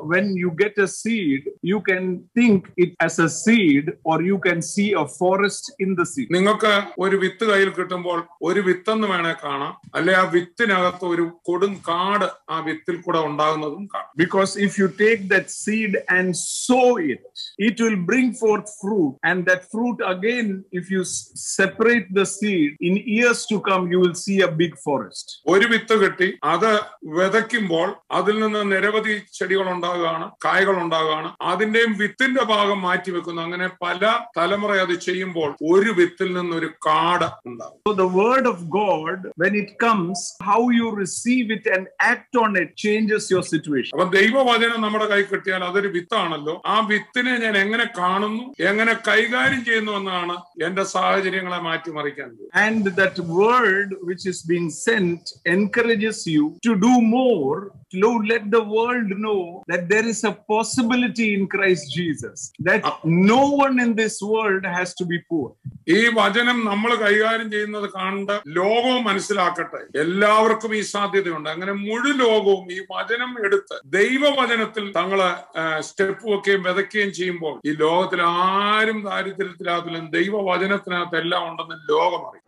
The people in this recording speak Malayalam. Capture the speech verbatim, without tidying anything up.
when you get a seed, you can think it as a seed or you can see a forest in the seed. നിങ്ങൾക്ക് ഒരു വിത്ത് കയ്യിൽ കിട്ടുമ്പോൾ ഒരു വിത്തെന്ന് വേണേ കാണാം, അല്ലെ ആ വിത്തിനകത്ത് ഒരു കൊടും കാട് ആ വിത്തിൽ കൂടെ ഉണ്ടാകുന്നതും കാണാം. Because if you take that seed and sow it, it will bring forth fruit, and that fruit again, if you separate the seed, in years to come you will see a big forest. ഒരു വിത്ത് കിട്ടി അത് വിതയ്ക്കുമ്പോൾ അതിൽ നിന്ന് നിരവധി ചെടികൾ ഉണ്ടാകുകയാണ്, കായകൾ ഉണ്ടാകുകയാണ്. അതിന്റെയും വിത്തിന്റെ ഭാഗം മാറ്റി വെക്കുന്നു. അങ്ങനെ പല തലമുറ അത് ചെയ്യുമ്പോൾ ഒരു വിത്തിൽ നിന്ന് ഒരു കാട് ഉണ്ടാകും. So the word of God, when it comes, how you receive it and act on it changes your situation. അപ്പൊ ദൈവവചനം നമ്മുടെ കൈ കിട്ടിയാൽ അതൊരു വിത്താണല്ലോ. ആ വിത്തിനെ ഞാൻ എങ്ങനെ കാണുന്നു, എങ്ങനെ കൈകാര്യം ചെയ്യുന്നു എന്നാണ് എന്റെ സാഹചര്യങ്ങളെ മാറ്റിമറിക്കാൻ. And that word which is being sent encourages you to do more, to let the world know that there is a possibility in Christ Jesus, that no one in this world has to be poor. ഈ വചനം നമ്മൾ കൈകാര്യം ചെയ്യുന്നത് കണ്ട് ലോകവും മനസ്സിലാക്കട്ടെ, എല്ലാവർക്കും ഈ സാധ്യതയുണ്ട്. അങ്ങനെ മുഴു ലോകവും ഈ വചനം എടുത്ത് ദൈവവചനത്തിൽ തങ്ങള് സ്റ്റെപ്പ് വെക്കുകയും വിതയ്ക്കുകയും ചെയ്യുമ്പോൾ ഈ ലോകത്തിൽ ആരും ദാരിദ്ര്യത്തിലാകത്തില്ല. ദൈവവചനത്തിനകത്ത് എല്ലാം ഉണ്ടെന്ന് ലോകം അറിയും.